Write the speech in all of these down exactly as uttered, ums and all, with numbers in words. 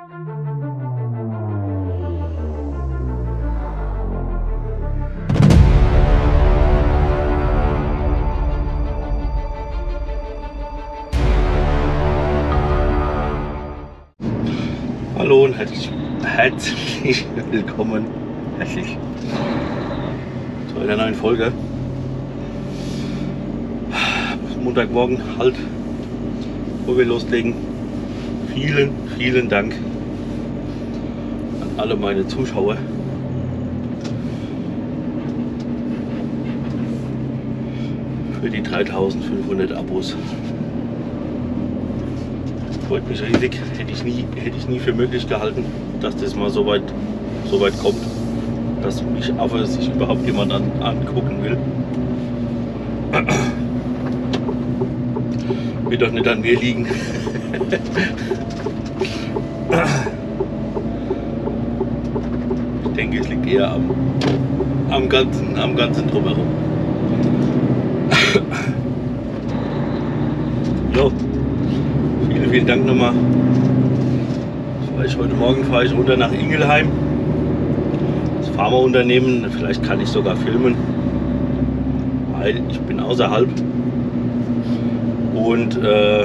Hallo und herzlich, herzlich willkommen herzlich zu einer neuen Folge. Montagmorgen halt, bevor wir loslegen. Vielen, vielen Dank an alle meine Zuschauer. Für die dreitausendfünfhundert Abos. Freut mich riesig, hätte ich nie, hätte ich nie für möglich gehalten, dass das mal so weit, so weit kommt, dass mich aber sich überhaupt jemand an, angucken will. Wird doch nicht an mir liegen. Ich denke, es liegt eher am, am ganzen, am ganzen drumherum. Jo. Vielen, vielen Dank nochmal. Ich heute Morgen fahre ich runter nach Ingelheim. Das Pharmaunternehmen, vielleicht kann ich sogar filmen, weil ich bin außerhalb und äh,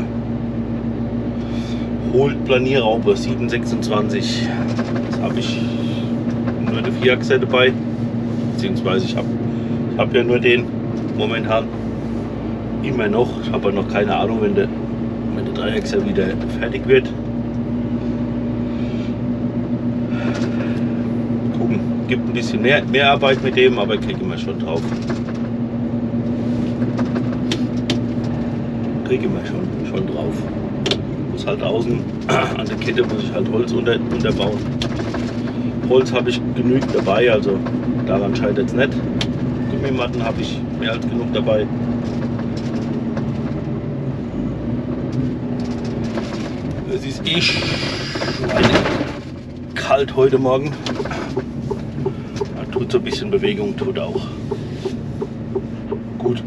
holt Planierraupe sieben sechsundzwanzig. Das habe ich nur eine Vierachser dabei, beziehungsweise ich habe ich hab ja nur den momentan immer noch. Ich habe noch keine Ahnung, wenn der wenn der Dreiachser wieder fertig wird. Gucken, gibt ein bisschen mehr, mehr Arbeit mit dem, aber kriegen wir schon drauf. Kriegen wir schon, schon drauf. Muss halt außen an der Kette muss ich halt Holz unter, unterbauen. Holz habe ich genügend dabei, also daran scheitert es nicht. Gummimatten habe ich mehr als genug dabei. Es ist eh kalt heute Morgen. Da tut so ein bisschen Bewegung, tut auch gut.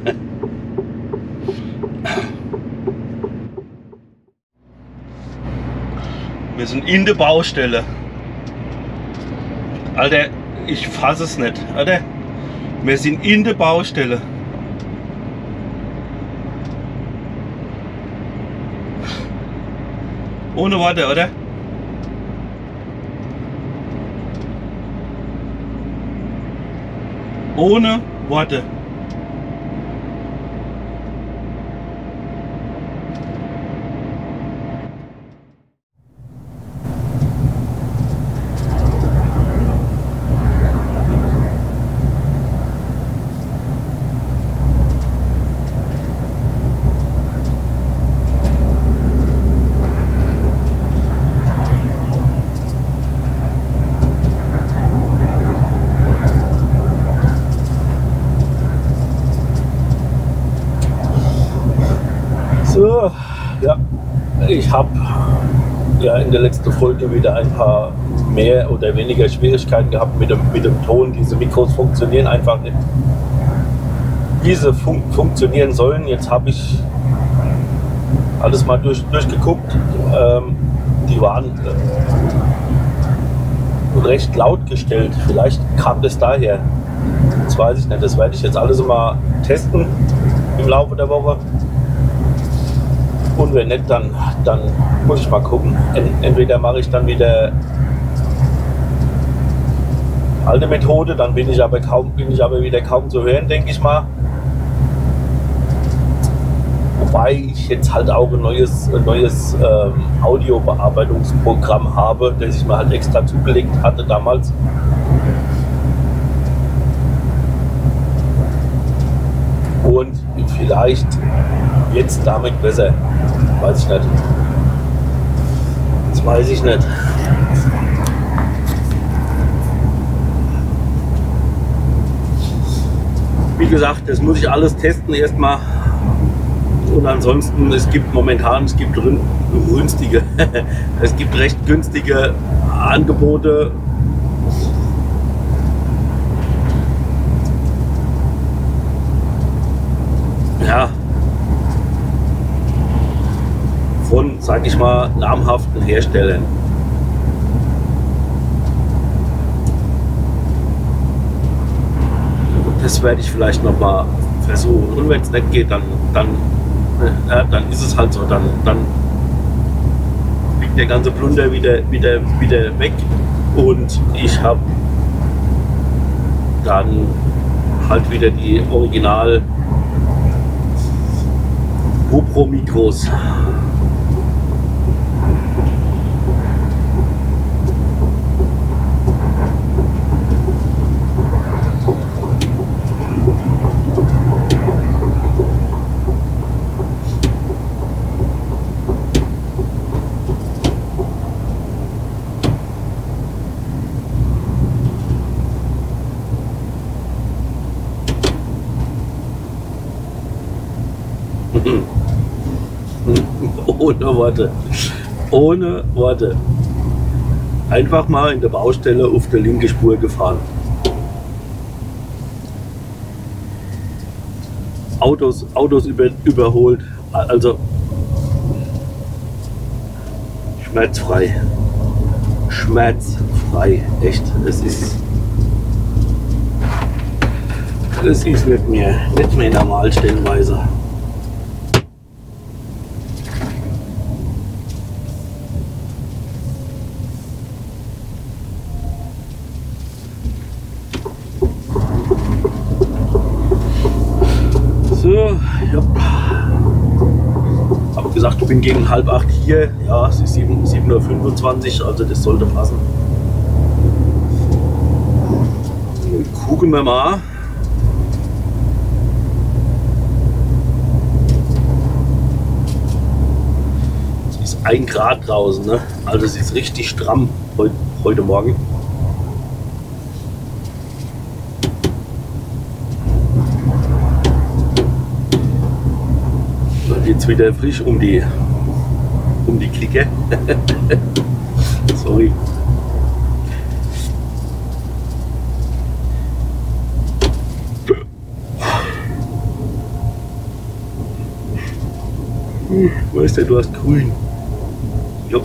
Wir sind in der Baustelle. Alter, ich fasse es nicht, Alter. Wir sind in der Baustelle. Ohne Worte, oder? Ohne Worte. So, ja, ich habe ja in der letzten Folge wieder ein paar mehr oder weniger Schwierigkeiten gehabt mit dem, mit dem Ton. Diese Mikros funktionieren einfach nicht, wie sie fun funktionieren sollen. Jetzt habe ich alles mal durch, durchgeguckt. Ähm, die waren äh, recht laut gestellt. Vielleicht kam das daher. Das weiß ich nicht. Das werde ich jetzt alles mal testen im Laufe der Woche. Und wenn nicht, dann, dann muss ich mal gucken. Entweder mache ich dann wieder alte Methode, dann bin ich aber kaum, bin ich aber wieder kaum zu hören, denke ich mal. Wobei ich jetzt halt auch ein neues, ein neues ähm, Audiobearbeitungsprogramm habe, das ich mir halt extra zugelegt hatte damals. Und vielleicht jetzt damit besser. Weiß ich nicht. Das weiß ich nicht. Wie gesagt, das muss ich alles testen erstmal. Und ansonsten, es gibt momentan, es gibt günstige, es gibt recht günstige Angebote. Ja, von, sag ich mal, namhaften Herstellern. das werde ich vielleicht noch mal versuchen. Und wenn es nicht geht, dann, dann, äh, dann ist es halt so. Dann, dann liegt der ganze Plunder wieder, wieder, wieder weg. Und ich habe dann halt wieder die Original GoPro Mikros. Ohne Worte. Ohne Worte. Einfach mal in der Baustelle auf der linken Spur gefahren. Autos, Autos über, überholt. Also schmerzfrei. Schmerzfrei. Echt. Es ist. Das ist nicht mehr, nicht mehr normal stellenweise. So, ja. Hab gesagt, ich bin gegen halb acht hier. Ja, es ist sieben Uhr fünfundzwanzig, also das sollte passen. Gucken wir mal. Es ist ein Grad draußen, ne? Also es ist richtig stramm heute, heute Morgen. Jetzt wieder frisch um die um die Clique. Sorry. Weißt du, du hast grün. Jo.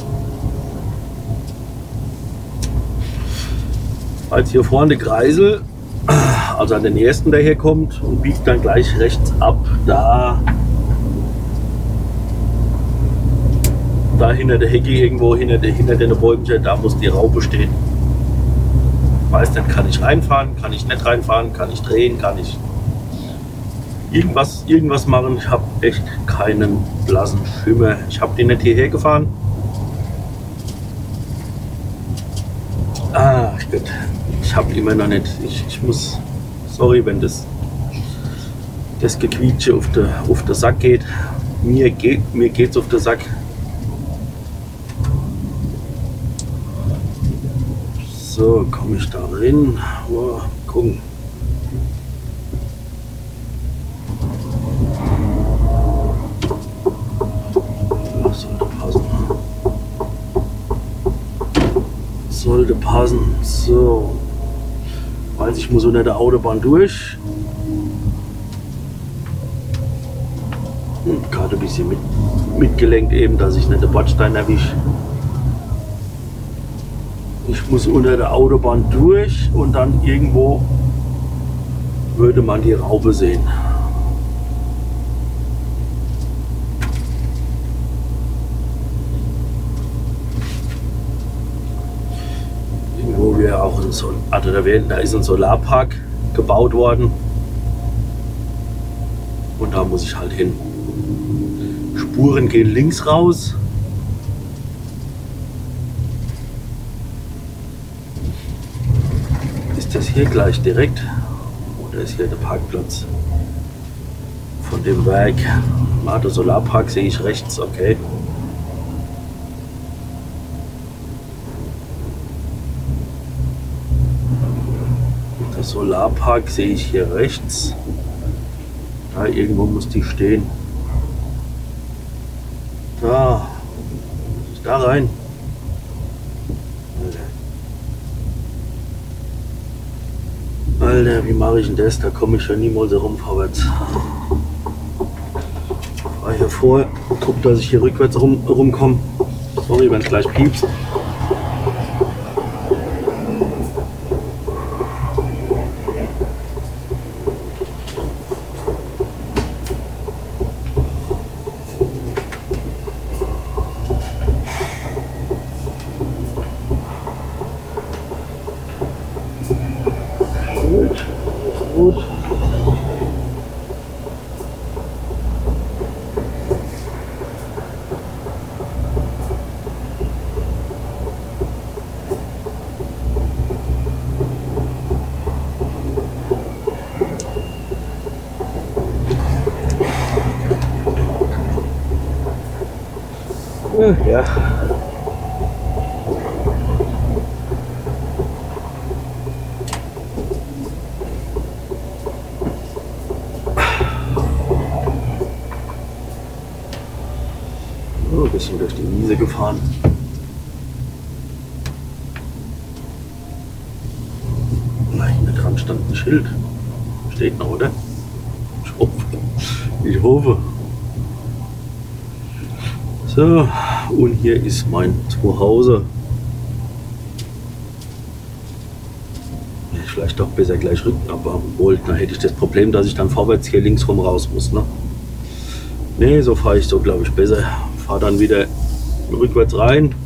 Als hier vorne Kreisel, also an den ersten, der hier kommt und biegt dann gleich rechts ab, da Da hinter der Hecke irgendwo, hinter, der, hinter den Bäumen, da muss die Raupe stehen. Weiß nicht, kann ich reinfahren, kann ich nicht reinfahren, kann ich drehen, kann ich irgendwas, irgendwas machen. Ich habe echt keinen blassen Schimmer. Ich habe den nicht hierher gefahren. Ah, Gott. Ich habe immer noch nicht. Ich, ich muss. Sorry, wenn das, das Gequietsche auf den auf der Sack geht. Mir geht mir geht's auf den Sack. So, komme ich da rein? Oh, gucken. Das sollte passen. Sollte passen. So. Weiß ich muss unter der Autobahn durch. Hm, gerade ein bisschen mit, mitgelenkt eben, dass ich nicht den Bordstein erwische. Ich muss unter der Autobahn durch und dann irgendwo würde man die Raupe sehen. Irgendwo wäre auch ein Sol also da, wär, da ist ein Solarpark gebaut worden und da muss ich halt hin. Spuren gehen links raus. Das hier gleich direkt oder ist hier der Parkplatz von dem Werk? Ah, der Solarpark sehe ich rechts, okay. Der Solarpark sehe ich hier rechts. Da irgendwo muss die stehen. Da, da rein. Alter, wie mache ich denn das? Da komme ich schon niemals herum vorwärts. Fahr hier vor, guck, dass ich hier rückwärts rum, rumkomme. Sorry, wenn es gleich piepst. Ja, ja. Oh, ein bisschen durch die Wiese gefahren. Na, hinten dran stand ein Schild. Steht noch, oder? Ich hoffe. Ich hoffe. So, und hier ist mein Zuhause. Ich vielleicht doch besser gleich Rücken abbauen wollte. Dann hätte ich das Problem, dass ich dann vorwärts hier links rum raus muss. Ne, nee, so fahre ich so, glaube ich, besser. Fahre dann wieder rückwärts rein.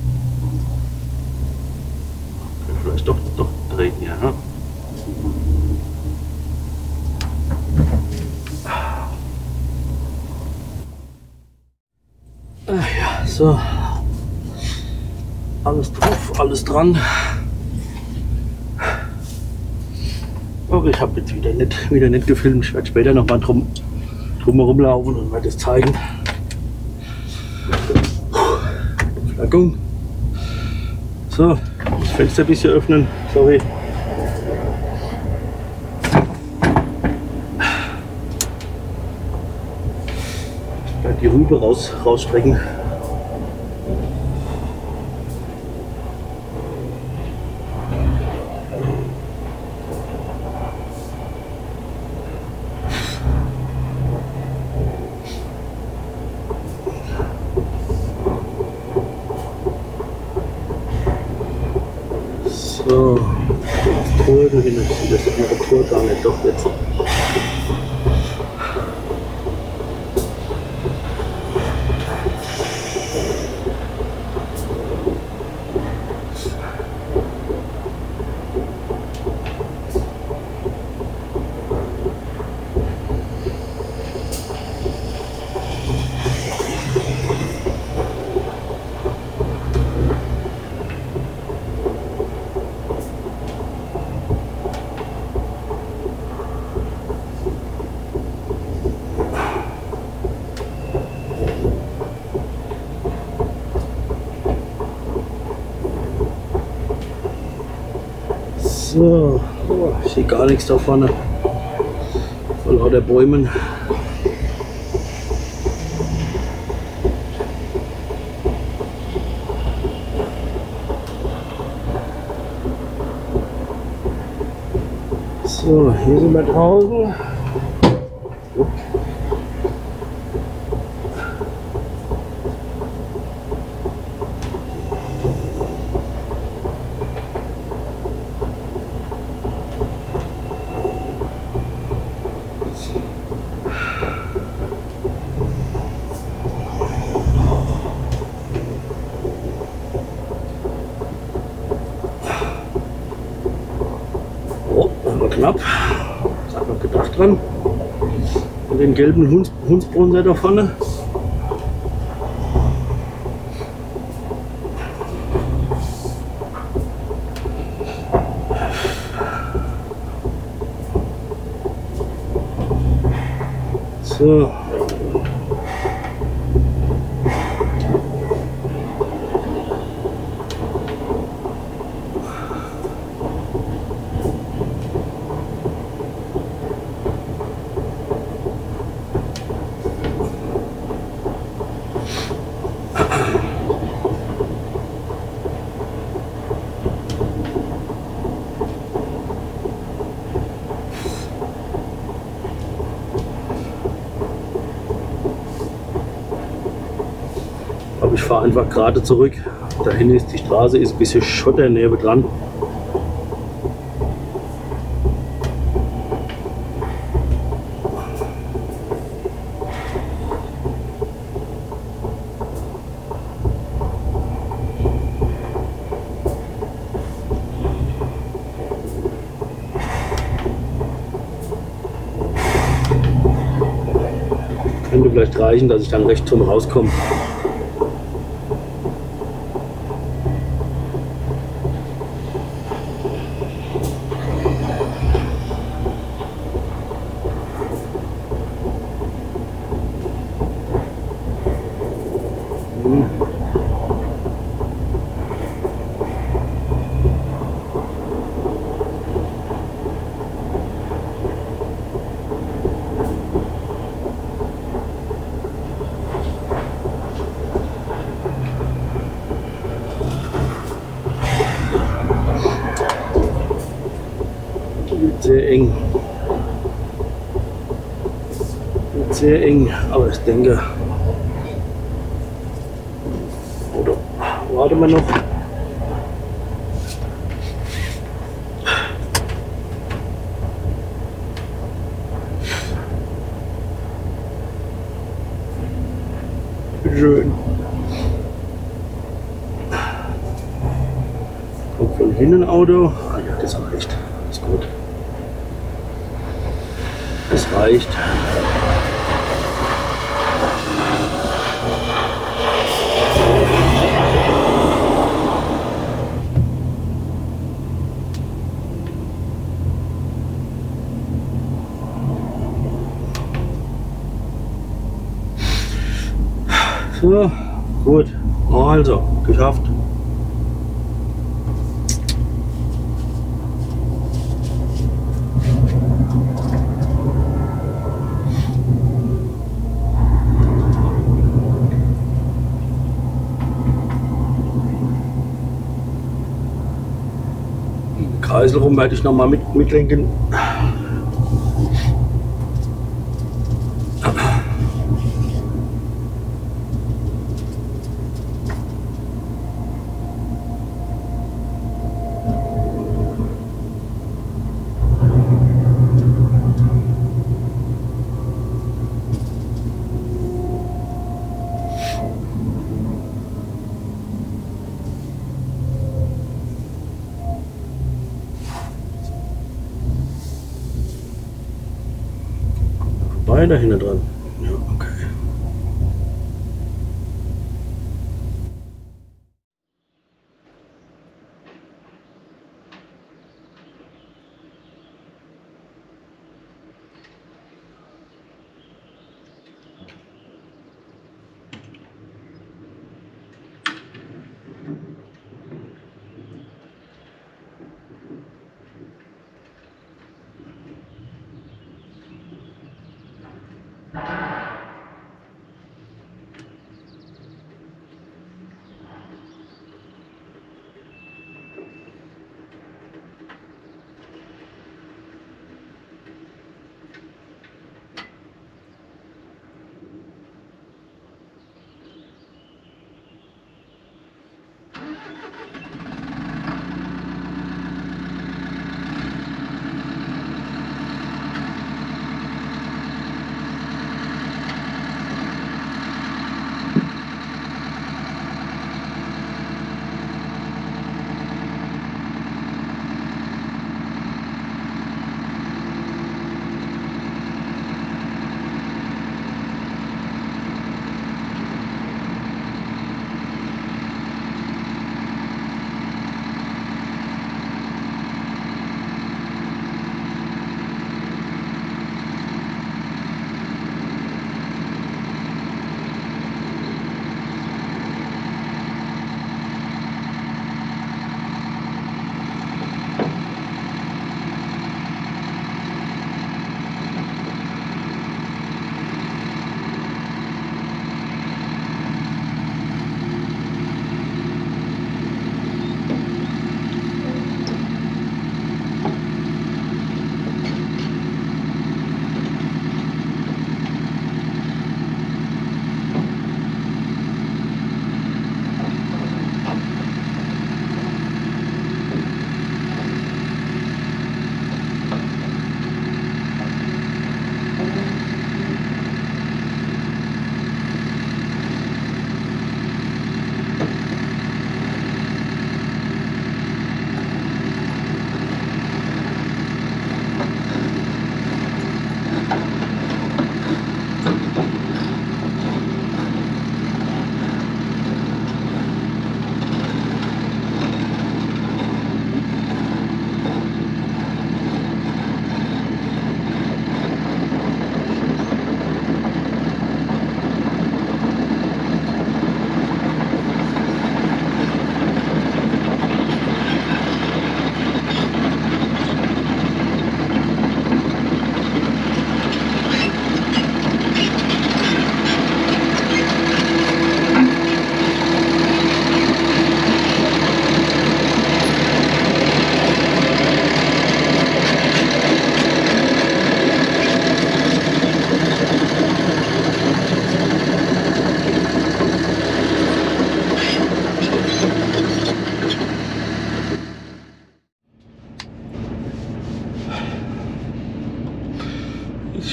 Vielleicht doch, doch drehen hier. Ne? Ah ja, so. Alles drauf, alles dran. Aber ich habe jetzt wieder nicht, wieder nicht gefilmt. Ich werde später noch mal drum, drum herum laufen und werde es zeigen. Flaggung. So, das Fenster ein bisschen öffnen. Sorry. Ich werde die Rübe raus, rausstrecken. So, das Tor, da hinten ist das andere Tor gar nicht, doch jetzt. So, oh, ich sehe gar nichts da vorne. Vor lauter Bäumen. So, hier sind wir draußen. Knapp, das hat noch gedacht dran. Und den gelben Hunds Hundsbronzer da vorne. So. Aber ich fahre einfach gerade zurück. Dahin ist die Straße, ist ein bisschen Schotter neben dran. Könnte vielleicht reichen, dass ich dann rechts zum rauskomme. sehr eng. Wird sehr eng, aber ich denke. Oder warten wir noch. Schön. Kommt von hinten ein Auto. Ah ja, das reicht. Ist gut. Das reicht. So, gut. Also, geschafft. Kreisel rum werde ich noch mal mit, mitlenken. Da hinten dran. Ja, okay.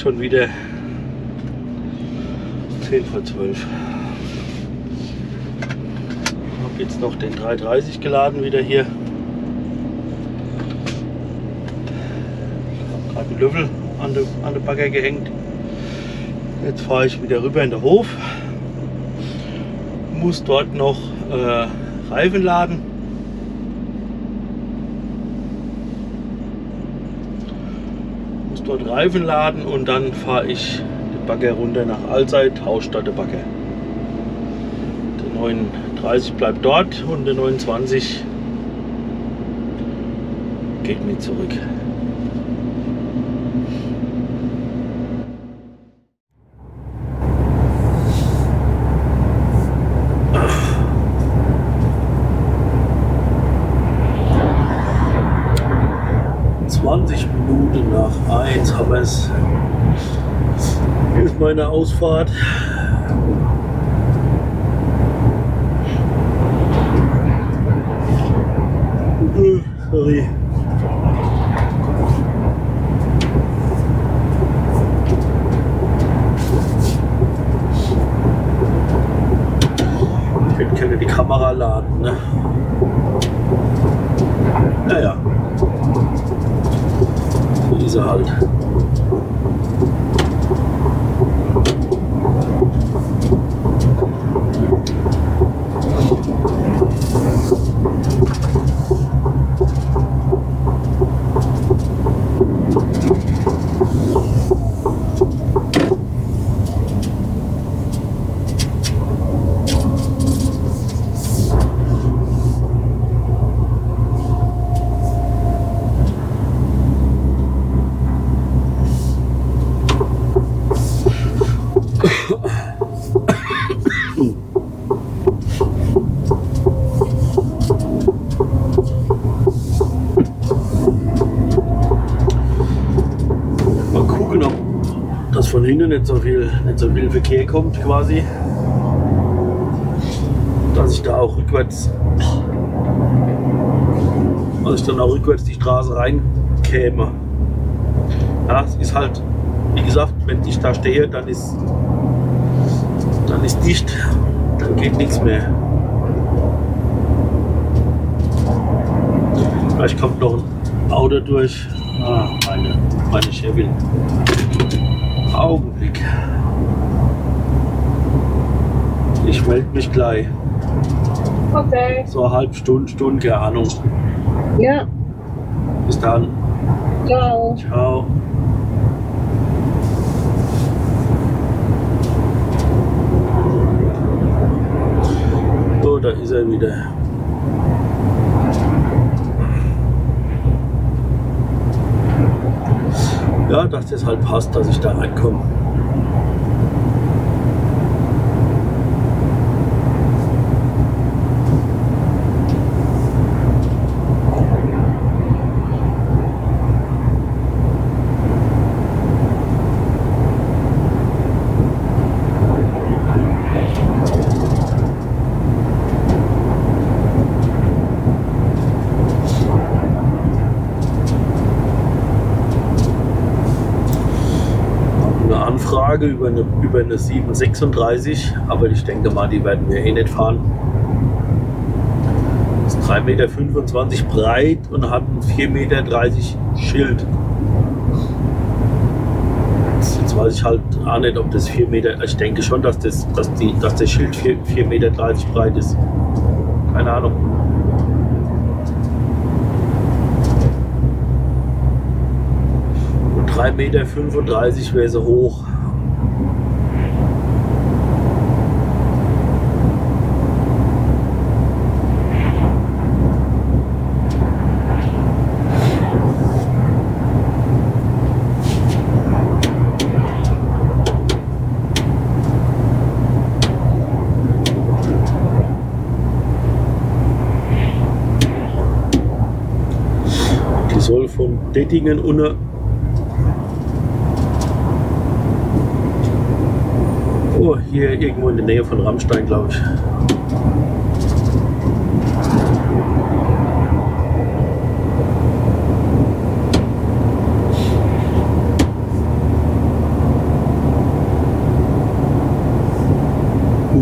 schon wieder zehn vor zwölf. Ich habe jetzt noch den drei dreißig geladen wieder hier. Ich habe gerade einen Löffel an den, an den Bagger gehängt. Jetzt fahre ich wieder rüber in den Hof. Muss dort noch äh, Reifen laden. Muss dort Reifen laden und dann fahre ich den Bagger runter nach Alzey, tausche dort den Bagger. Der neununddreißig bleibt dort und der neunundzwanzig geht mit zurück. zwanzig Minuten nach eins haben wir es. Hier ist meine Ausfahrt. Uh, sorry. Ich könnte die Kamera laden, ne? Naja. So ist er halt. Von hinten nicht so viel, nicht so viel Verkehr kommt quasi, dass ich da auch rückwärts, dass ich dann auch rückwärts die Straße reinkäme. Ja, es ist halt, wie gesagt, wenn ich da stehe, dann ist, dann ist dicht, dann geht nichts mehr. Vielleicht kommt noch ein Auto durch. Ah, meine, meine Chevy. Augenblick. Ich melde mich gleich. Okay. So eine halbe Stunde, Stunde, keine Ahnung. Ja. Bis dann. Ciao. Ciao. So, da ist er wieder. Ja, dass das halt passt, dass ich da reinkomme. Anfrage über eine, über eine sieben sechsunddreißig, aber ich denke mal, die werden wir eh nicht fahren. Das ist drei Meter fünfundzwanzig breit und hat ein vier Meter dreißig Schild. Jetzt weiß ich halt auch nicht, ob das vier Meter, ich denke schon, dass das, dass die, dass das Schild vier Meter dreißig breit ist. Keine Ahnung. drei Meter fünfunddreißig wäre sie hoch. Die soll von Dettingen unter Oh, hier irgendwo in der Nähe von Rammstein, glaube ich.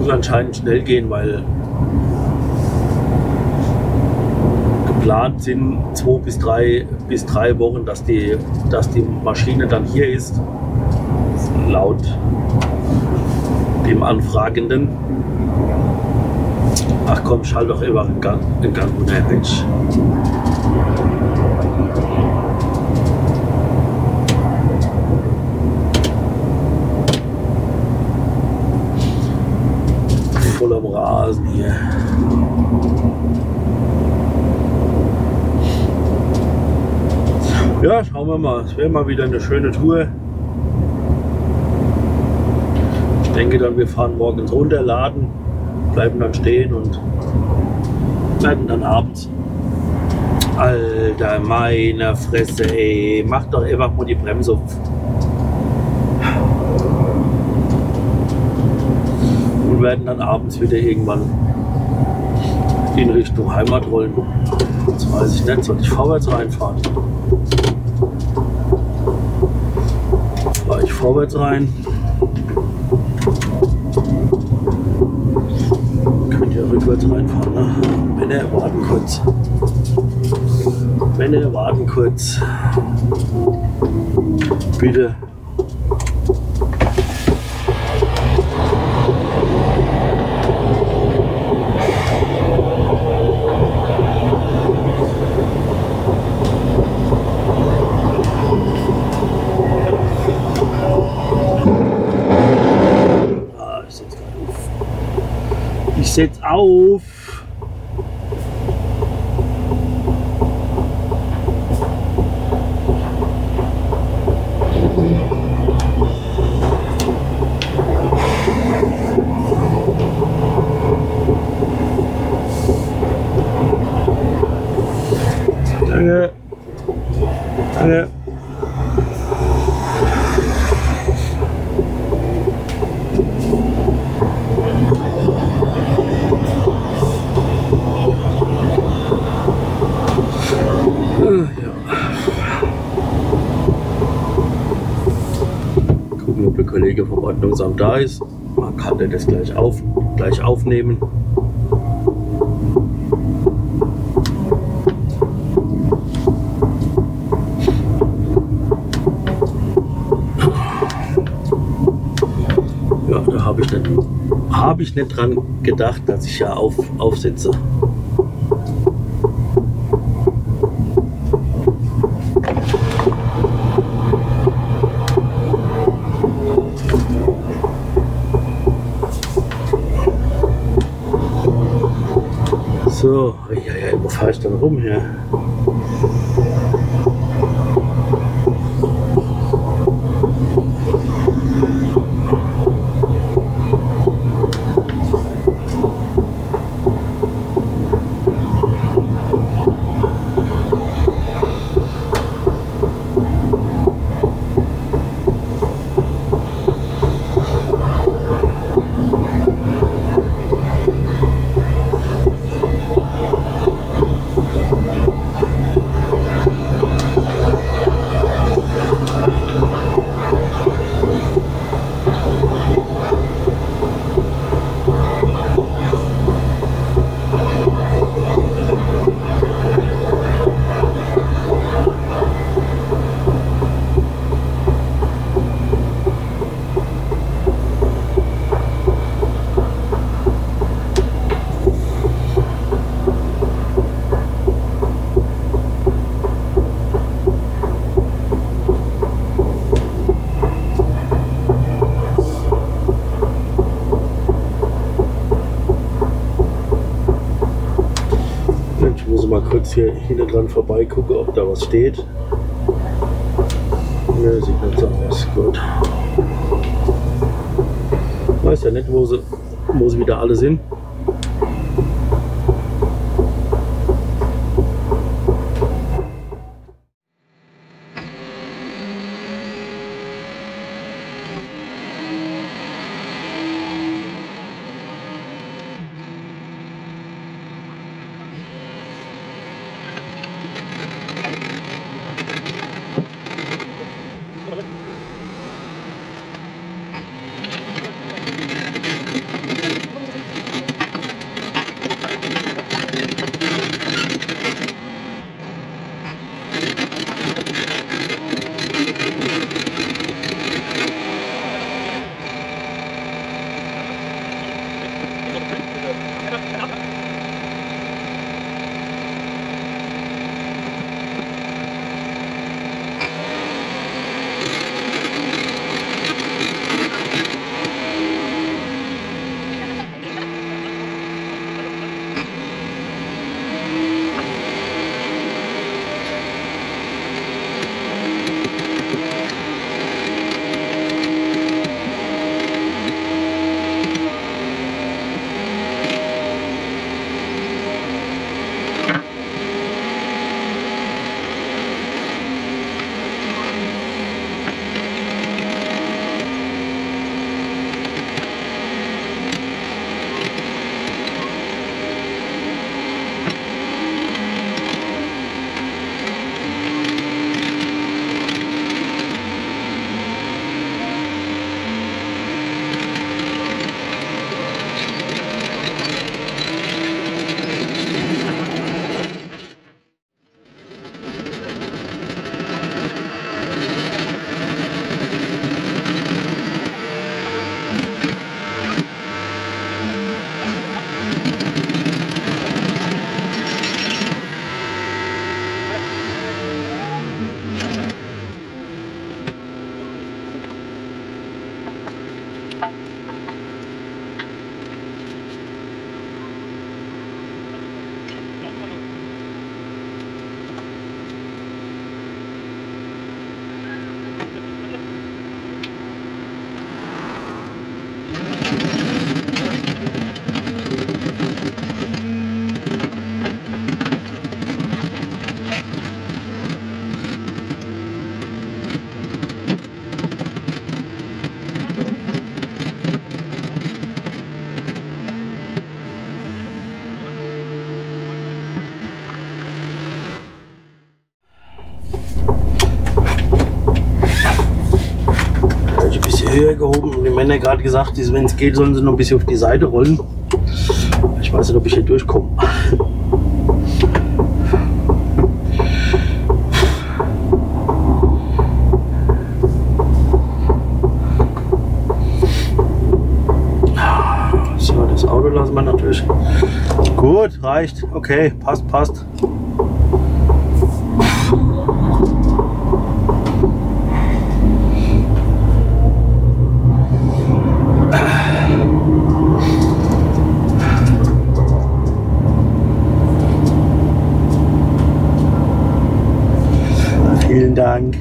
muss anscheinend schnell gehen, weil geplant sind zwei bis drei bis drei Wochen, dass die, dass die Maschine dann hier ist, laut dem Anfragenden. Ach komm, schalt doch immer einen Gang, einen Gang runter, Mensch. Voll am Rasen hier. Ja, schauen wir mal. Es wäre mal wieder eine schöne Tour. Ich denke dann, wir fahren morgens runter, laden, bleiben dann stehen und werden dann abends. Alter, meine Fresse, ey. Mach doch einfach mal die Bremse auf. Und werden dann abends wieder irgendwann in Richtung Heimat rollen. Jetzt weiß ich nicht, soll ich vorwärts reinfahren? Fahre ich vorwärts rein. Könnt ihr rückwärts reinfahren, ne? Wenn ihr warten kurz. Wenn ihr warten kurz. Bitte. Ich setz auf. Danke. Danke. Gucken, ob der Kollege vom Ordnungsamt da ist. Man kann der das gleich, auf, gleich aufnehmen. Ja, da habe ich nicht, habe ich nicht dran gedacht, dass ich ja auf, aufsetze. So, ja, ja, wo fahre ich dann rum hier? Ich muss mal kurz hier hinten dran vorbei gucken, ob da was steht. Ne, sieht nicht so aus. Gut. Weiß ja nicht, wo sie, wo sie wieder alle sind. höher gehoben. Die Männer gerade gesagt, wenn es geht, sollen sie noch ein bisschen auf die Seite rollen. Ich weiß nicht, ob ich hier durchkomme. So, das Auto lassen wir natürlich. Gut, reicht. Okay, passt, passt. Vielen Dank.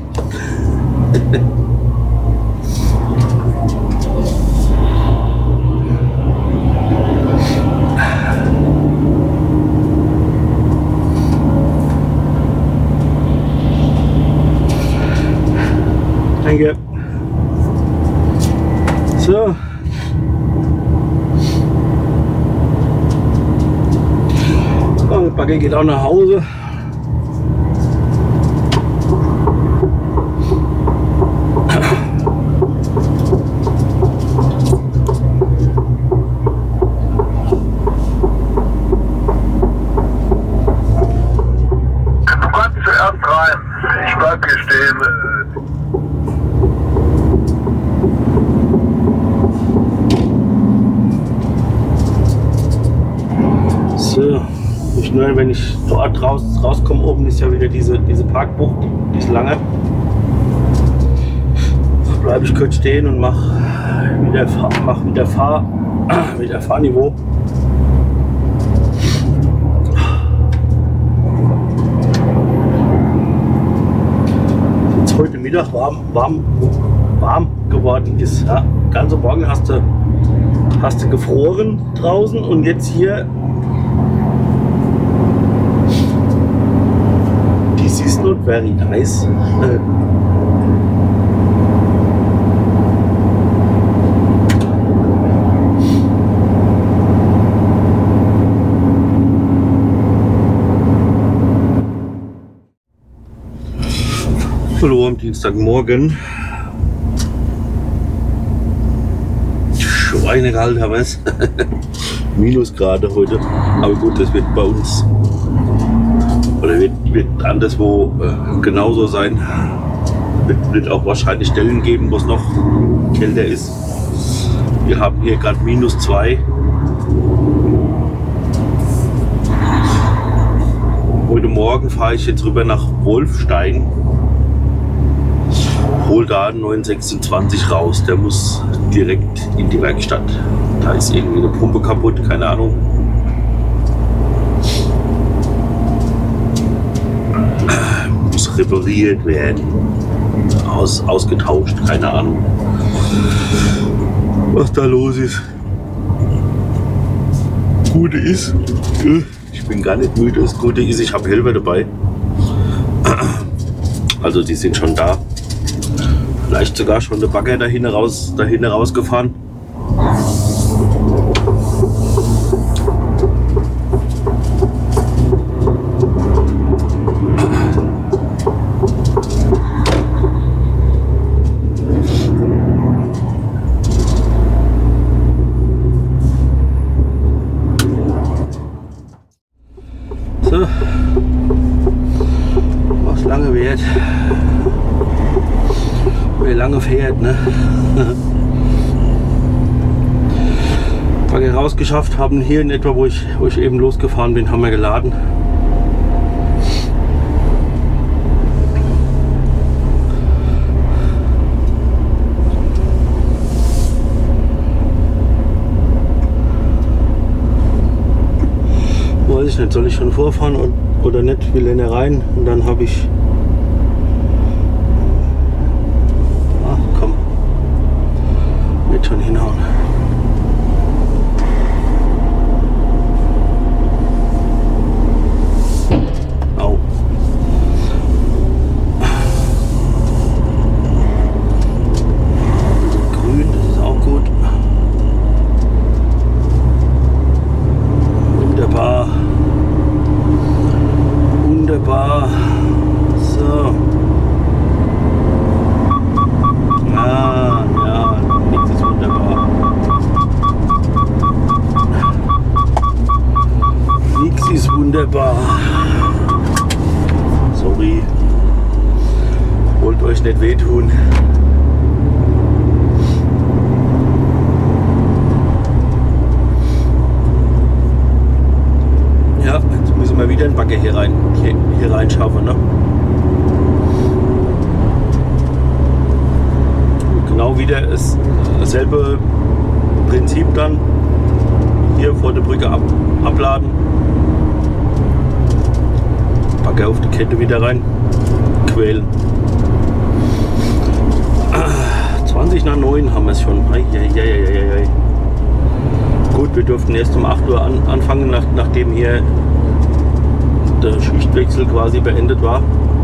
Danke. So. Oh, der Bagger geht auch nach Hause. Ich bleib hier stehen. So, nicht nur, wenn ich dort raus, rauskomme, oben ist ja wieder diese, diese Parkbucht, die ist lange. Da bleibe ich kurz stehen und mache wieder, mach wieder, Fahr, wieder Fahrniveau. Heute Mittag warm, warm, warm geworden ist. Ja. Ganze Morgen hast du, hast du gefroren draußen und jetzt hier. This is not very nice. Äh. Hallo am Dienstagmorgen. Schweinekalter, was? Minusgrade heute. Aber gut, das wird bei uns oder wird, wird anderswo äh, genauso sein. Wird, wird auch wahrscheinlich Stellen geben, wo es noch kälter ist. Wir haben hier gerade minus zwei. Heute Morgen fahre ich jetzt rüber nach Wolfstein. Hol da einen neun sechsundzwanzig raus, der muss direkt in die Werkstatt. Da ist irgendwie eine Pumpe kaputt, keine Ahnung. Muss repariert werden, Aus, ausgetauscht, keine Ahnung, was da los ist. Gute ist, ich bin gar nicht müde, das Gute ist, ich habe Helfer dabei. Also die sind schon da. Vielleicht sogar schon der Bagger dahin raus, dahin rausgefahren. So, was lange wird. Wer lange fährt, ne? Bagger rausgeschafft, haben hier in etwa, wo ich, wo ich eben losgefahren bin, haben wir geladen. Weiß ich nicht, soll ich schon vorfahren oder nicht? Will er rein und dann habe ich. Schon hinhauen. Au. Grün, das ist auch gut. Wunderbar. Wunderbar. So. Ja, ja. hoffentlich nicht wehtun. Ja, jetzt müssen wir wieder einen Bagger hier rein, hier, hier reinschaffen. Ne? Genau wieder ist dasselbe Prinzip dann. Hier vor der Brücke ab, abladen. Bagger auf die Kette wieder rein. Quälen. zwanzig nach neun haben wir es schon. Ei, ei, ei, ei, ei. Gut, wir durften erst um acht Uhr an, anfangen, nach, nachdem hier der Schichtwechsel quasi beendet war.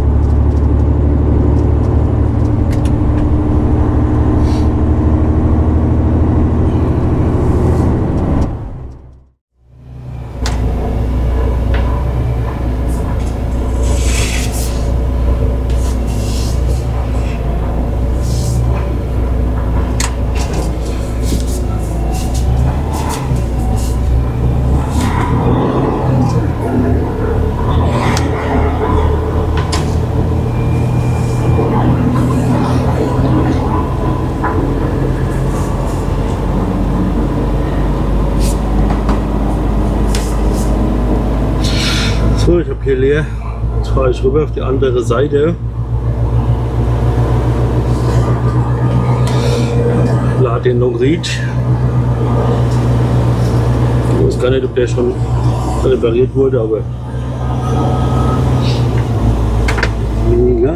So, ich habe hier leer. Jetzt fahre ich rüber auf die andere Seite. Lade den Long Reach. Ich weiß gar nicht, ob der schon repariert wurde, aber mega.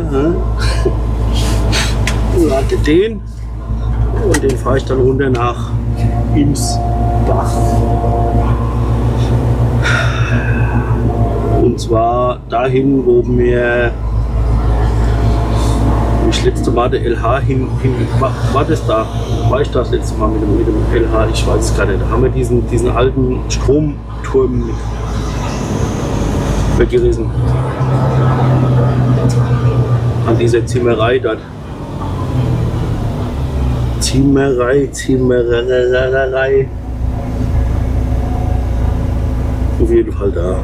Lade den und den fahre ich dann runter nach Imsbach. Und zwar dahin, wo mir das letzte Mal der L H hin, hin war, war das da? War ich das letzte Mal mit dem, mit dem L H? Ich weiß es gar nicht. Da haben wir diesen, diesen alten Stromturm weggerissen. An dieser Zimmerei dort. Zimmerei, Zimmerei. Auf jeden Fall da.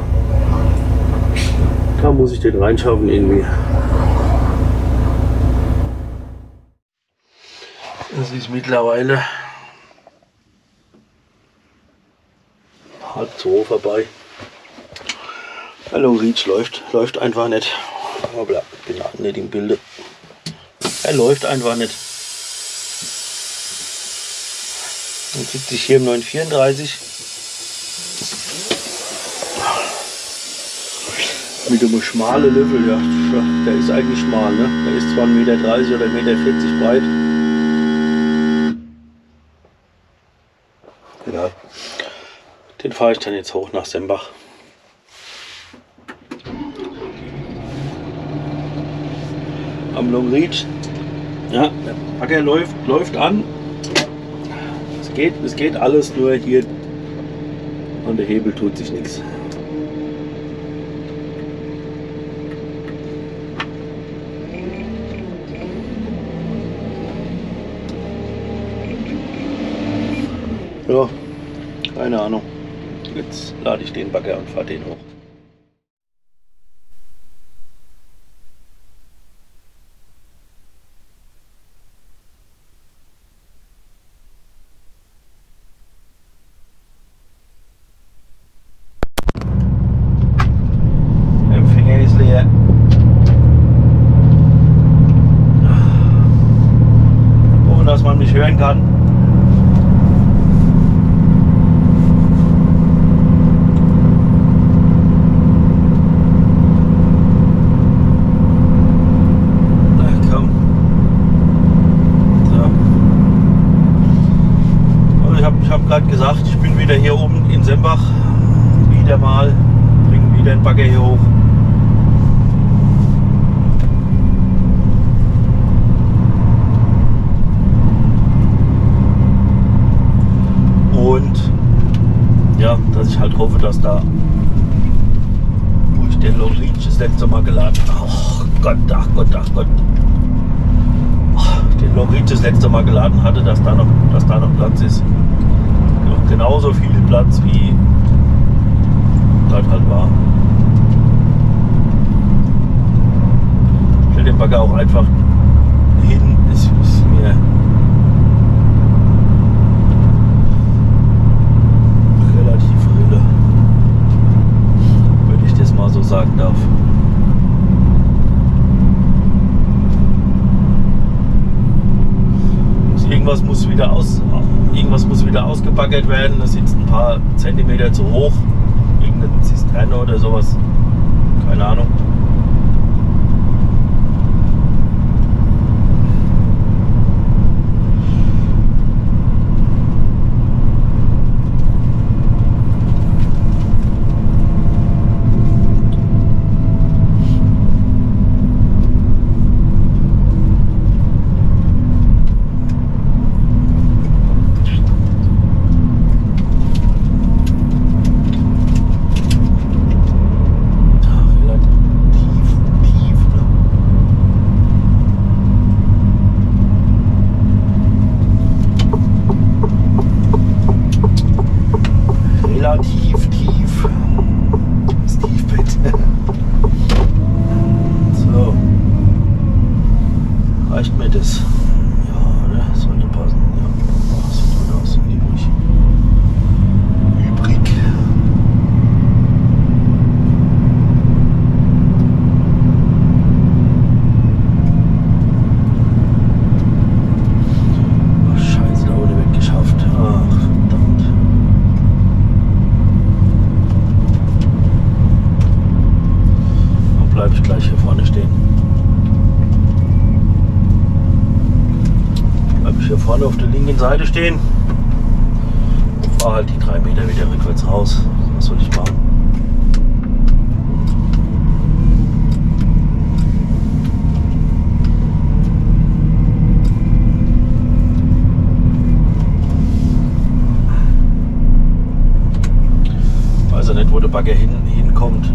Da muss ich den reinschaffen irgendwie. Es ist mittlerweile halb zwei vorbei. Der Long Reach läuft, läuft einfach nicht. Aber ich bin auch nicht im Bilde. Er läuft einfach nicht. Dann sitze ich hier im neun vierunddreißig. Mit einem schmalen Löffel, ja. Der ist eigentlich schmal, ne? Der ist zwar ein Meter dreißig oder ein Meter vierzig breit. Ja. Den fahre ich dann jetzt hoch nach Sembach. Am Long Reach. Ja, der Bagger läuft, läuft an. Es geht, es geht alles, nur hier an der Hebel tut sich nichts. Ja, keine Ahnung. Jetzt lade ich den Bagger und fahre den hoch. Empfänger ist leer. Ohne dass man mich hören kann. Gerade gesagt, ich bin wieder hier oben in Sembach, wieder mal, bringen wieder den Bagger hier hoch. Und ja, dass ich halt hoffe, dass da, wo ich den Long Reach das letzte Mal geladen habe, oh Gott, ach Gott, ach Gott, den Long Reach das letzte Mal geladen hatte, dass da noch, dass da noch Platz ist. Genauso viel Platz wie dort halt war. Ich will den Bagger auch einfach sagen darf. Irgendwas muss wieder aus, irgendwas muss wieder ausgebaggert werden. Das sitzt ein paar Zentimeter zu hoch. Irgendeine Zisterne oder sowas. Keine Ahnung. Auf der linken Seite stehen. Fahr halt die drei Meter wieder rückwärts raus. Was soll ich machen? Weiß ja nicht, wo der Bagger hin, hinkommt.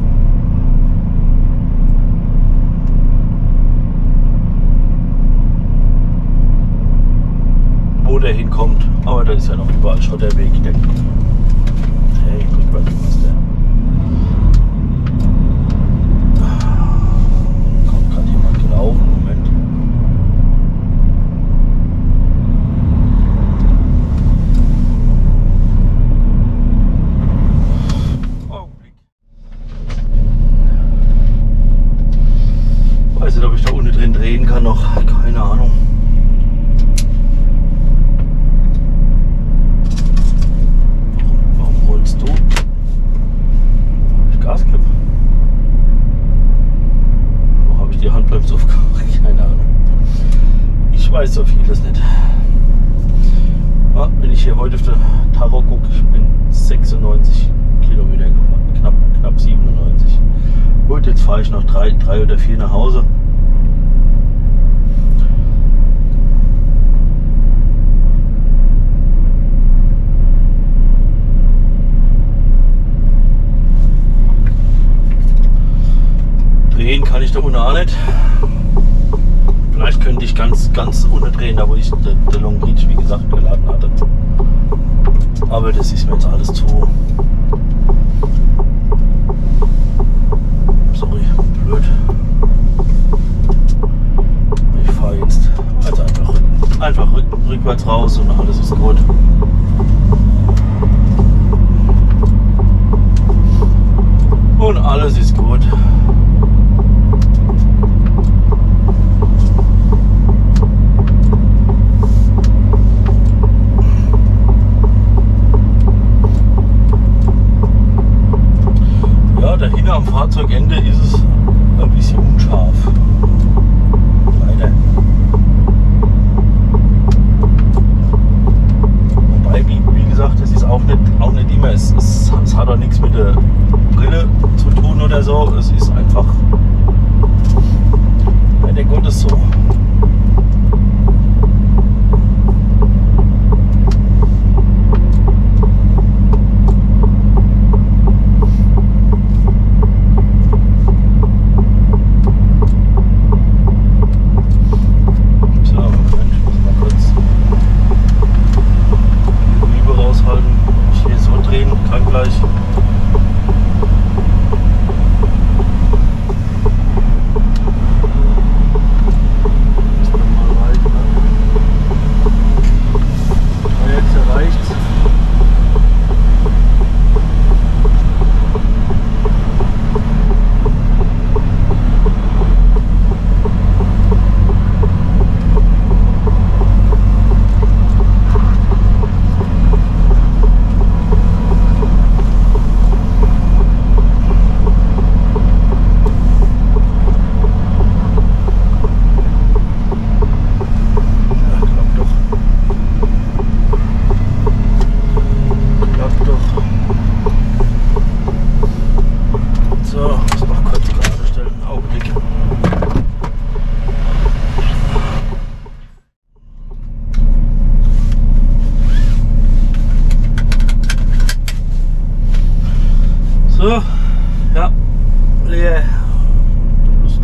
Wo der hinkommt, aber da ist ja noch überall Schotterweg. Der hey, guck mal, was ist der? Kommt gerade jemand gelaufen, Moment. Augenblick. Weiß nicht, ob ich da unten drin drehen kann noch, keine Ahnung. Ich weiß so vieles nicht. Ja, wenn ich hier heute auf der Tacho gucke, ich bin sechsundneunzig Kilometer gefahren, knapp, knapp siebenundneunzig. Gut, jetzt fahre ich noch drei, drei oder vier nach Hause. Drehen kann ich da unten auch nicht. Vielleicht könnte ich ganz, ganz unterdrehen, da wo ich der Long Beach, wie gesagt, geladen hatte. Aber das ist mir jetzt alles zu. Sorry, blöd. Ich fahre jetzt also einfach, einfach rück, rückwärts raus und alles ist gut. Und alles ist gut. Dahinter am Fahrzeugende ist es ein bisschen unscharf. Leider. Wobei, wie, wie gesagt, es ist auch nicht, auch nicht immer, es, es, es hat auch nichts mit der Brille zu tun oder so. Es ist einfach, leider Gottes so.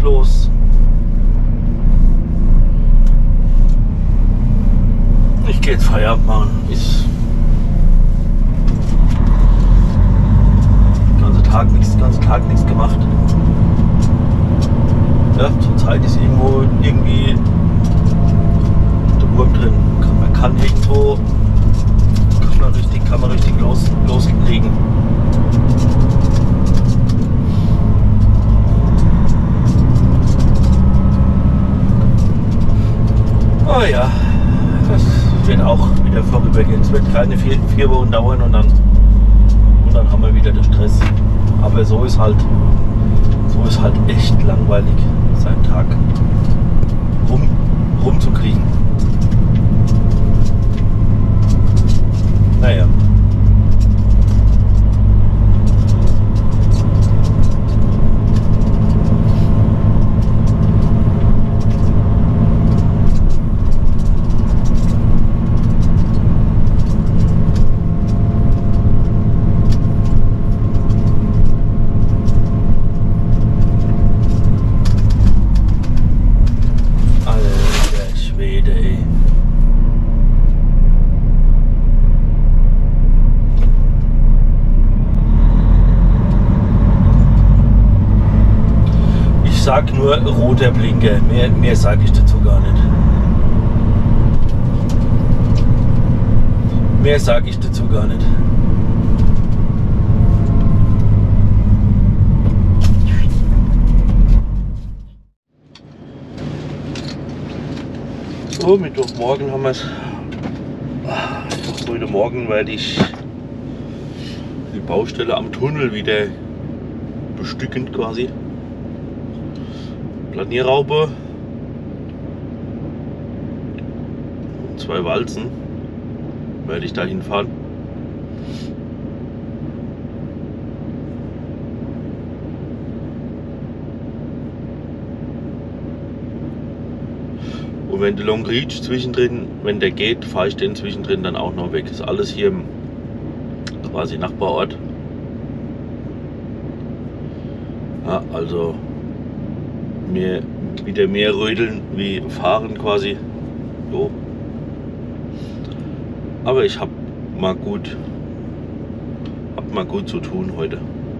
los. Ich gehe jetzt Feierabend machen. Ist den ganzen Tag nichts, den ganzen Tag nichts gemacht. Ja, zurzeit ist irgendwo irgendwie der Wurm drin. Man kann irgendwo kann man richtig, kann man richtig los, loslegen. Oh ja, das wird auch wieder vorübergehen. Es wird keine vier, vier Wochen dauern und dann, und dann haben wir wieder den Stress. Aber so ist halt, so ist halt echt langweilig, seinen Tag rum, rumzukriegen. Naja. Ich sag nur roter Blinker, mehr, mehr sage ich dazu gar nicht. Mehr sage ich dazu gar nicht. So, Mittwochmorgen haben wir es. Heute Morgen werde ich die Baustelle am Tunnel wieder bestücken quasi. Planierraube, zwei Walzen werde ich da hinfahren. Und wenn der Long Reach zwischendrin, wenn der geht, fahre ich den zwischendrin dann auch noch weg. Das ist alles hier im quasi Nachbarort. Ja, also mehr, wieder mehr rödeln wie fahren quasi. So. Aber ich habe mal gut, hab mal gut zu tun heute.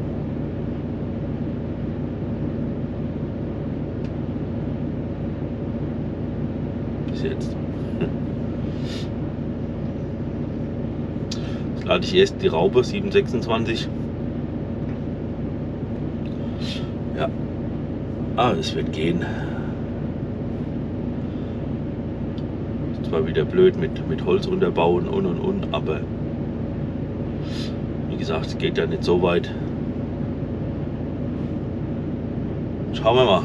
Bis jetzt. Jetzt lade ich erst die Raube sieben sechsundzwanzig. Ja. Ah, es wird gehen. Ist zwar wieder blöd mit, mit Holz unterbauen und und und, aber wie gesagt, es geht ja nicht so weit. Schauen wir mal.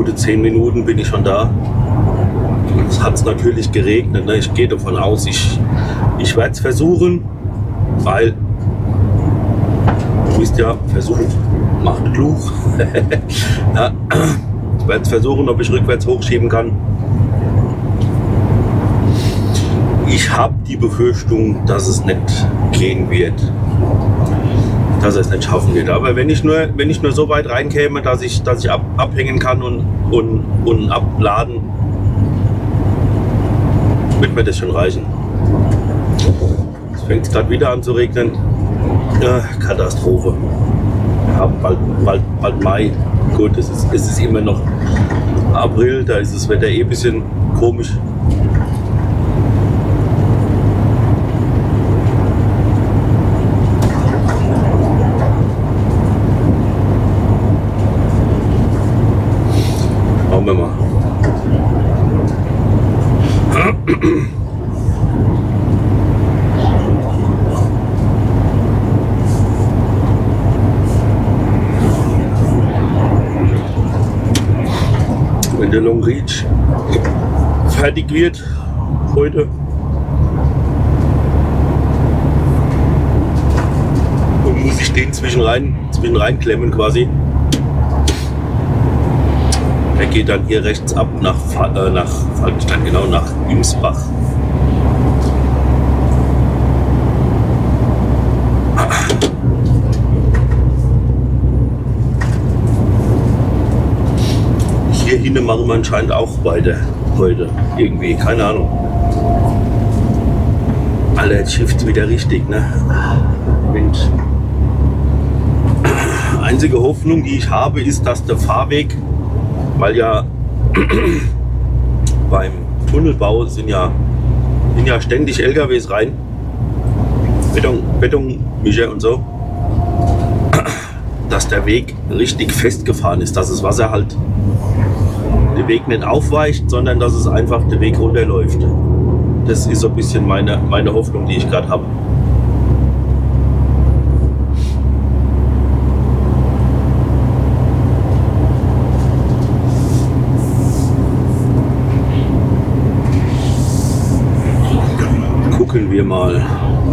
gute zehn Minuten bin ich schon da. Es hat natürlich geregnet. Ne? Ich gehe davon aus, ich, ich werde es versuchen, weil ihr wisst ja, Versuch macht klug. Ja, ich werde es versuchen, ob ich rückwärts hochschieben kann. Ich habe die Befürchtung, dass es nicht gehen wird, dass er es nicht schaffen wird. Aber wenn ich nur, wenn ich nur so weit reinkäme, dass ich, dass ich ab, abhängen kann und, und, und abladen, wird mir das schon reichen. Es fängt gerade wieder an zu regnen. Ja, Katastrophe. Wir haben bald, bald, bald Mai. Gut, es ist, es ist immer noch April, da ist das Wetter eh ein bisschen komisch. Schauen wir mal. Wenn der Long Reach fertig wird heute, und muss ich den zwischen rein, zwischen rein klemmen quasi. Er geht dann hier rechts ab nach, äh, nach Falkenstein, genau nach Imsbach. Hier hinten machen wir anscheinend auch weiter heute. Irgendwie, keine Ahnung. Alter, jetzt schifft wieder richtig, ne? Mensch. Einzige Hoffnung, die ich habe, ist, dass der Fahrweg, weil ja beim Tunnelbau sind ja, sind ja ständig L K Ws rein, Beton, Betonmischer und so, dass der Weg richtig festgefahren ist, dass das Wasser halt den Weg nicht aufweicht, sondern dass es einfach den Weg runterläuft. Das ist so ein bisschen meine, meine Hoffnung, die ich gerade habe. Gucken wir mal.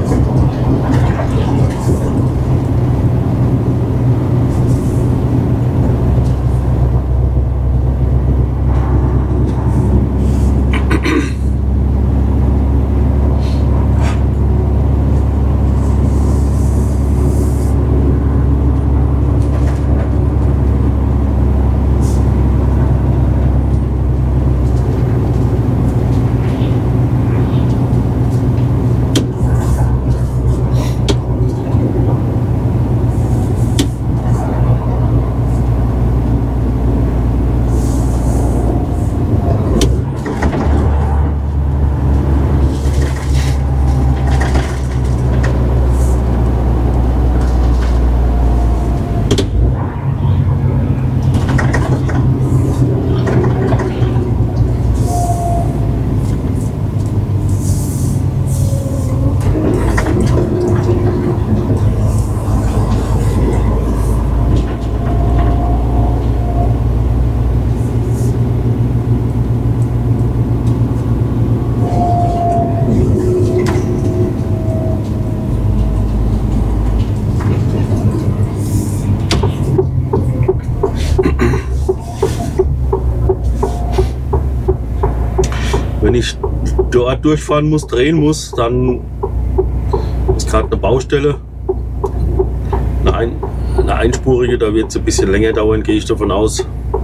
Wenn ich dort durchfahren muss, drehen muss, dann ist gerade eine Baustelle, eine, ein, eine einspurige, da wird es ein bisschen länger dauern, gehe ich davon aus.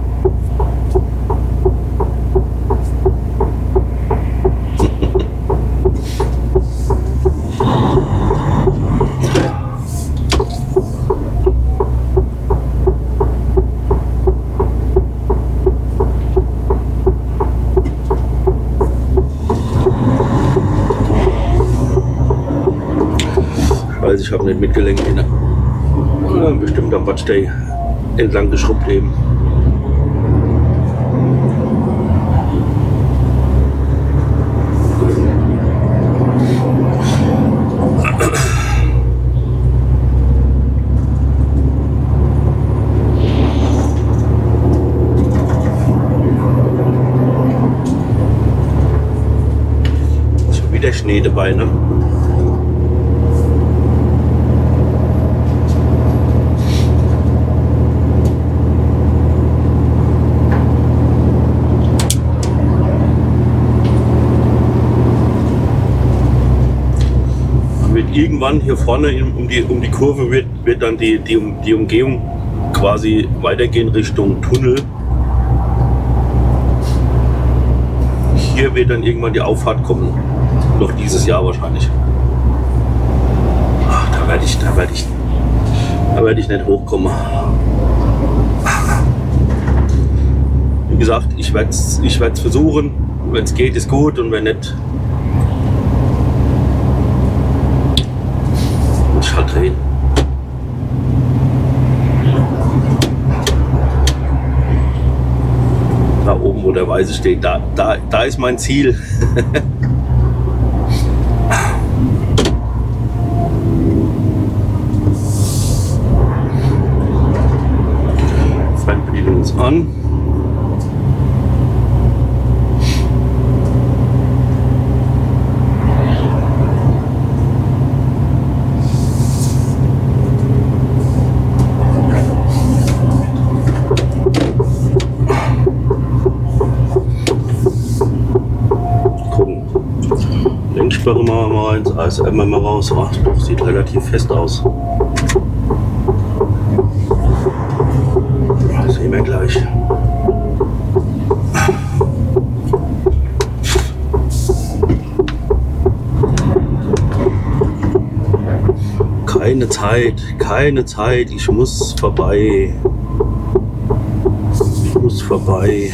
Ich habe nicht mitgelenkt, ja, bestimmt am Watchday entlang geschrubbt eben. Schnee dabei, ne? Irgendwann hier vorne um die, um die Kurve wird, wird dann die, die, die Umgehung quasi weitergehen Richtung Tunnel. Hier wird dann irgendwann die Auffahrt kommen. Noch dieses Jahr wahrscheinlich. Ach, da werde ich, da werde ich, da werde ich nicht hochkommen. Wie gesagt, ich werde es ich werd's versuchen. Wenn es geht, ist gut, und wenn nicht, halt drehen. Da oben, wo der Weiße steht, da, da, da ist mein Ziel. Fernbedienung ist an. Lenksperre machen wir mal rein, A S M mal raus. Ach, doch, sieht relativ fest aus. Das sehen wir gleich. Keine Zeit, keine Zeit, ich muss vorbei. Ich muss vorbei.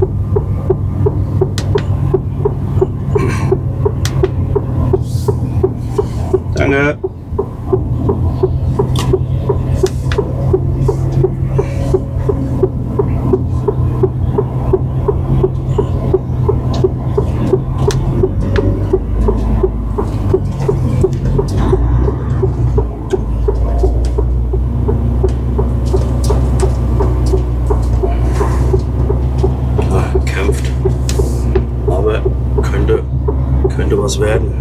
Danke. Kämpft. Aber könnte, könnte was werden.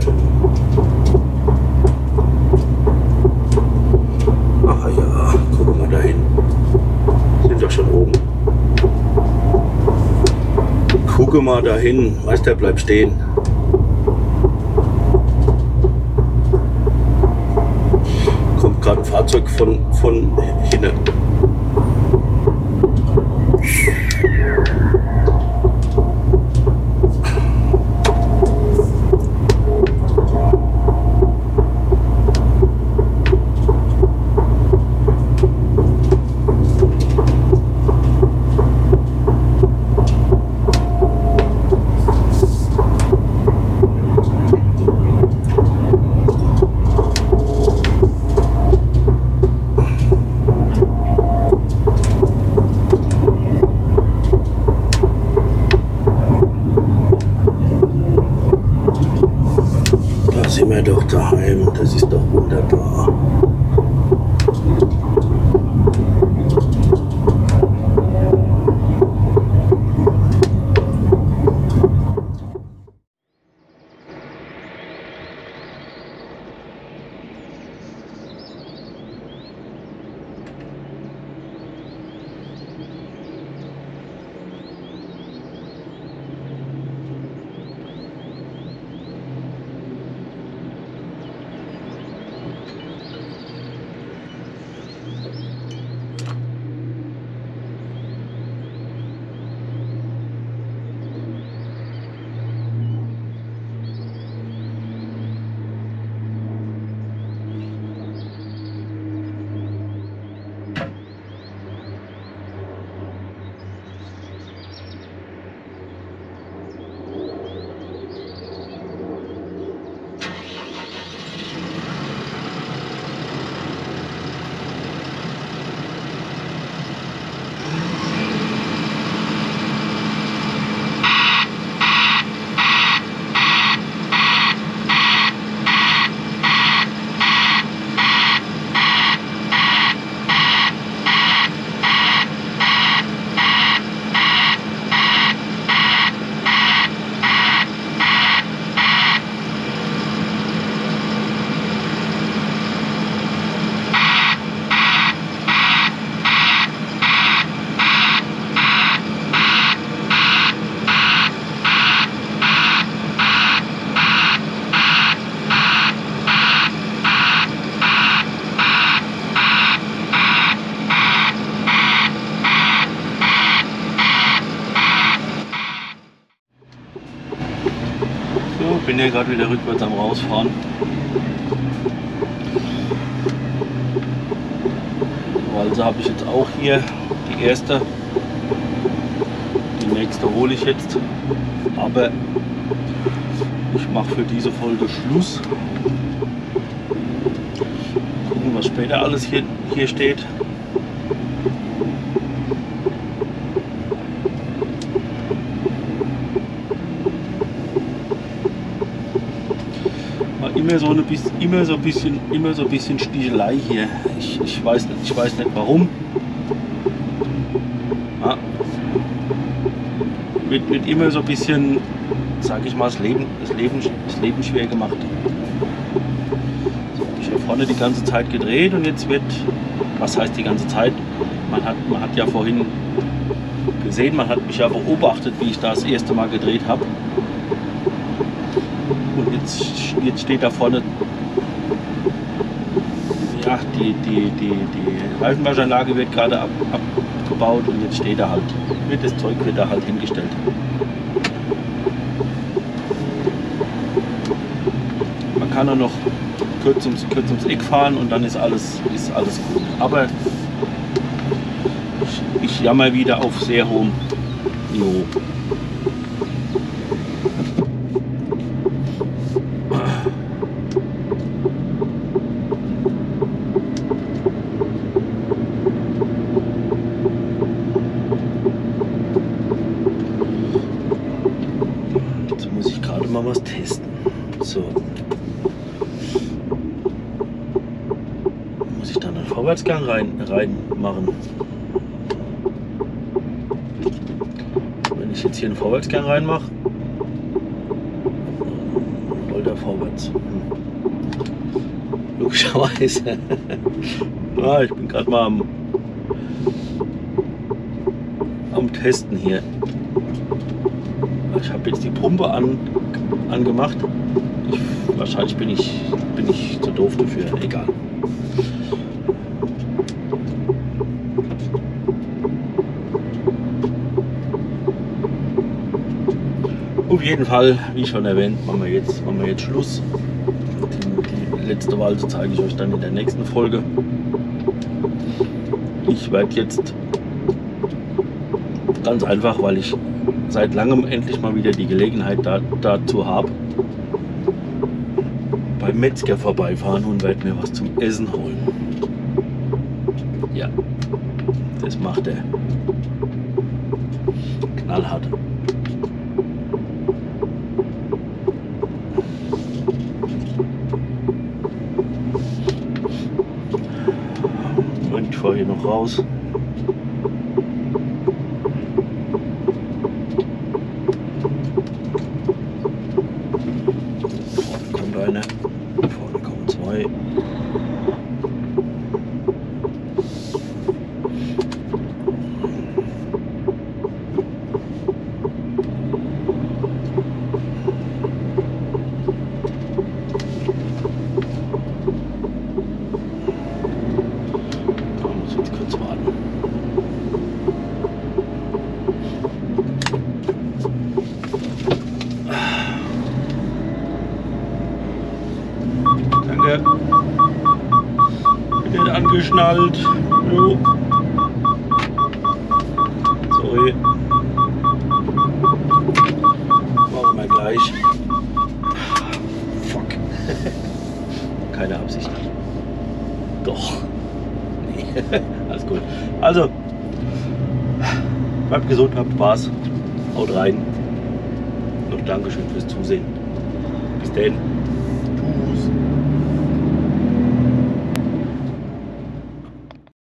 Gucke mal dahin, Meister, bleib stehen. Kommt gerade ein Fahrzeug von, von hinten. Sind wir doch daheim, das ist doch wunderbar. bin ja gerade wieder rückwärts am Rausfahren. Also habe ich jetzt auch hier die erste. Die nächste hole ich jetzt. Aber ich mache für diese Folge Schluss. Gucken, was später alles hier, hier steht. War immer so eine bisschen, immer so ein bisschen, immer so ein bisschen Stichelei hier. Ich, ich weiß nicht, ich weiß nicht warum. Ja. Wird, wird immer so ein bisschen, sag ich mal, das Leben, das Leben, das Leben schwer gemacht. So, ich habe vorne die ganze Zeit gedreht und jetzt wird, was heißt die ganze Zeit? Man hat, man hat ja vorhin gesehen, man hat mich ja beobachtet, wie ich da das erste Mal gedreht habe. Und jetzt, jetzt steht da vorne, ja, die, die, die, die Reifenwaschanlage wird gerade ab, abgebaut und jetzt steht da halt, wird das Zeug wird da halt hingestellt. Man kann auch noch kurz ums, kurz ums Eck fahren und dann ist alles, ist alles gut. Aber ich, ich jammer wieder auf sehr hohem Niveau. Was testen. So. Muss ich dann einen Vorwärtsgang rein, rein machen? Wenn ich jetzt hier einen Vorwärtsgang reinmache, rollt er vorwärts. Hm. Logischerweise. Ah, ich bin gerade mal am, am Testen hier. Ich habe jetzt die Pumpe an angemacht. Ich, wahrscheinlich bin ich, bin ich zu doof dafür. Egal. Auf jeden Fall, wie schon erwähnt, machen wir jetzt, machen wir jetzt Schluss. Die, die letzte Walze zeige ich euch dann in der nächsten Folge. Ich werde jetzt ganz einfach, weil ich seit langem endlich mal wieder die Gelegenheit da, dazu habe, beim Metzger vorbeifahren und werde mir was zum Essen holen. Ja, das macht er. Knallhart. Moment, ich fahre hier noch raus. Angeschnallt. Jo. Sorry. Machen wir gleich. Fuck. Keine Absicht. Doch. Nee. Alles gut. Also, bleibt gesund, habt Spaß. Haut rein. Und Dankeschön fürs Zusehen. Bis dann.